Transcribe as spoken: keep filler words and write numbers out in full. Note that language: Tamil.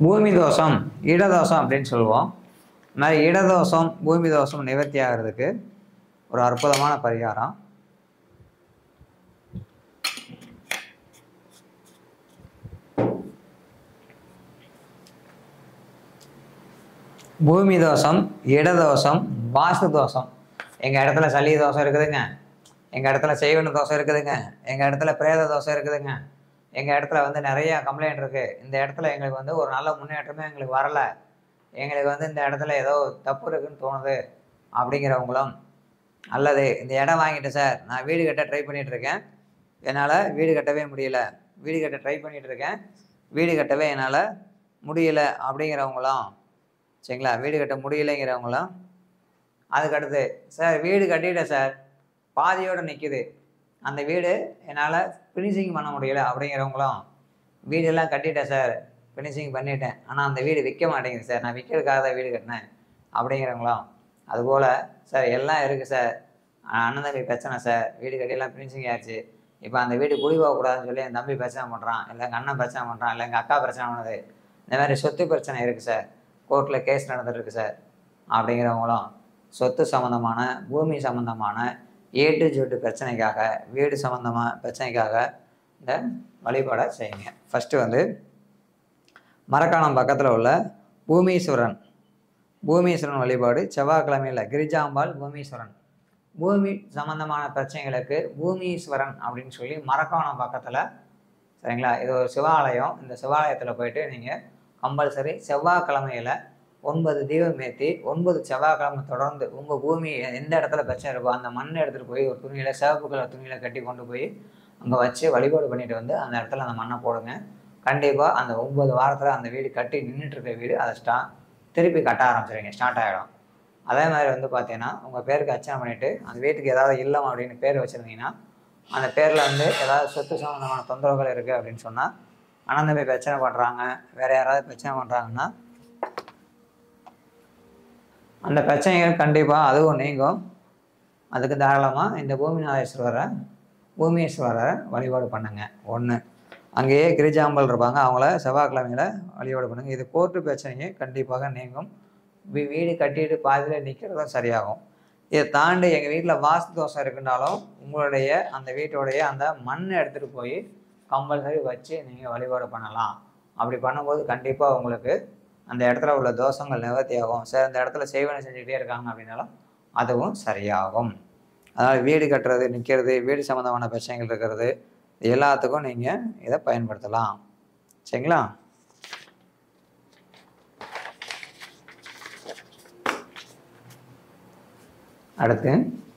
பூமி தோஷம் இடதோஷம் அப்படின்னு சொல்லுவோம். இந்த மாதிரி இடதோஷம் பூமி தோஷம் நிவர்த்தி ஆகிறதுக்கு ஒரு அற்புதமான பரிகாரம். பூமி தோஷம், இடதோஷம், வாஸ்து தோஷம். எங்கள் இடத்துல சளி தோஷம் இருக்குதுங்க, எங்கள் இடத்துல செய்வன தோஷம் இருக்குதுங்க, எங்கள் இடத்துல பிரேத தோஷம் இருக்குதுங்க, எங்கள் இடத்துல வந்து நிறையா கம்ப்ளைண்ட் இருக்குது, இந்த இடத்துல எங்களுக்கு வந்து ஒரு நல்ல முன்னேற்றமே எங்களுக்கு வரலை, எங்களுக்கு வந்து இந்த இடத்துல ஏதோ தப்பு இருக்குதுன்னு தோணுது அப்படிங்கிறவங்களும், அல்லது இந்த இடம் வாங்கிட்டேன் சார், நான் வீடு கட்ட ட்ரை பண்ணிகிட்ருக்கேன், என்னால் வீடு கட்டவே முடியல, வீடு கட்ட ட்ரை பண்ணிகிட்ருக்கேன், வீடு கட்டவே என்னால் முடியலை அப்படிங்கிறவங்களும், சரிங்களா, வீடு கட்ட முடியலைங்கிறவங்களும், அதுக்கடுத்து சார் வீடு கட்டிட்டேன் சார், பாதியோடு நிற்கிது, அந்த வீடு என்னால் ஃபினிஷிங் பண்ண முடியல அப்படிங்கிறவங்களும், வீடெல்லாம் கட்டிட்டேன் சார், ஃபினிஷிங் பண்ணிட்டேன், ஆனால் அந்த வீடு விற்க மாட்டேங்குது சார், நான் விற்கிறதுக்காக தான் வீடு கட்டினேன் அப்படிங்கிறவங்களும், அதுபோல் சார் எல்லாம் இருக்குது சார், அண்ணன் தம்பி பிரச்சனை சார், வீடு கட்டியெல்லாம் ஃபினிஷிங் ஆயிடுச்சு, இப்போ அந்த வீடு குடி போகக்கூடாதுன்னு சொல்லி என் தம்பி பிரச்சனை பண்ணுறான், இல்லை எங்கள் அண்ணன் பிரச்சனை பண்ணுறான், இல்லை எங்கள் அக்கா பிரச்சனை பண்ணுது, இந்த மாதிரி சொத்து பிரச்சனை இருக்குது சார், கோர்ட்டில் கேஸ் நடந்துட்டுருக்கு சார் அப்படிங்கிறவங்களும், சொத்து சம்மந்தமான பூமி சம்மந்தமான ஏ டு ஜெட் பிரச்சனைக்காக, வீடு சம்மந்தமான பிரச்சனைக்காக இந்த வழிபாடை செய்யுங்க. ஃபஸ்ட்டு வந்து மரக்காணம் பக்கத்தில் உள்ள பூமீஸ்வரன் பூமீஸ்வரன் வழிபாடு செவ்வாய்க்கிழமையில் கிரிஜாம்பாள் பூமீஸ்வரன், பூமி சம்மந்தமான பிரச்சனைகளுக்கு பூமீஸ்வரன் அப்படின்னு சொல்லி மரக்காணம் பக்கத்தில், சரிங்களா, இது ஒரு சிவாலயம். இந்த சிவாலயத்தில் போயிட்டு நீங்கள் கம்பல்சரி செவ்வாய்க்கிழமையில் ஒன்பது தீபம் ஏற்றி ஒன்பது செவ்வாய்க்கிழமை தொடர்ந்து உங்கள் பூமி எந்த இடத்துல பிரச்சனை இருக்கோ அந்த மண்ணை எடுத்துகிட்டு போய் ஒரு துணியில் சிவப்பு கலர் துணியில் கட்டி கொண்டு போய் அங்கே வச்சு வழிபாடு பண்ணிட்டு வந்து அந்த இடத்துல அந்த மண்ணை போடுங்க. கண்டிப்பாக அந்த ஒன்பது வாரத்தில் அந்த வீடு கட்டி நின்றுட்டுருக்க வீடு அதை ஸ்டா திருப்பி கட்ட ஆரம்பிச்சிடுங்க, ஸ்டார்ட் ஆகிடும். அதே மாதிரி வந்து பார்த்தீங்கன்னா உங்கள் பேருக்கு அர்ச்சனை பண்ணிவிட்டு அந்த வீட்டுக்கு ஏதாவது இல்லம் அப்படின்னு பேர் வச்சுருந்தீங்கன்னா அந்த பேரில் வந்து ஏதாவது சொத்து சம்மந்தமான தொந்தரவுகள் இருக்குது அப்படின்னு சொன்னால், அண்ணன் தம்பி பிரச்சனை பண்ணுறாங்க, வேறு யாராவது பிரச்சனை பண்ணுறாங்கன்னா அந்த பிரச்சனைகள் கண்டிப்பாக அதுவும் நீங்கும். அதுக்கு தாராளமாக இந்த பூமிநாதேஸ்வரரை பூமீஸ்வரரை வழிபாடு பண்ணுங்க. ஒன்று, அங்கேயே கிரிஜாம்பல் இருப்பாங்க, அவங்கள செவ்வாய்க்கிழமையில் வழிபாடு பண்ணுங்கள். இது கோர்ட்டு பிரச்சனையே கண்டிப்பாக நீங்கும். வீடு கட்டிட்டு பாதியில் நிற்கிறதும் சரியாகும். இதை தாண்டி எங்கள் வீட்டில் வாஸ்து தோஷம் இருக்குன்னாலும் உங்களுடைய அந்த வீட்டோடைய அந்த மண்ணை எடுத்துகிட்டு போய் கம்பல்சரி வச்சு நீங்கள் வழிபாடு பண்ணலாம். அப்படி பண்ணும்போது கண்டிப்பாக உங்களுக்கு அந்த இடத்துல உள்ள தோஷங்கள் நிவர்த்தி ஆகும். சார் இந்த இடத்துல செய்வனை செஞ்சுக்கிட்டே இருக்காங்க அப்படின்னாலும் அதுவும் சரியாகும். அதனால் வீடு கட்டுறது, நிற்கிறது, வீடு சம்மந்தமான பிரச்சனைகள் இருக்கிறது, எல்லாத்துக்கும் நீங்கள் இதை பயன்படுத்தலாம். சரிங்களா? அடுத்து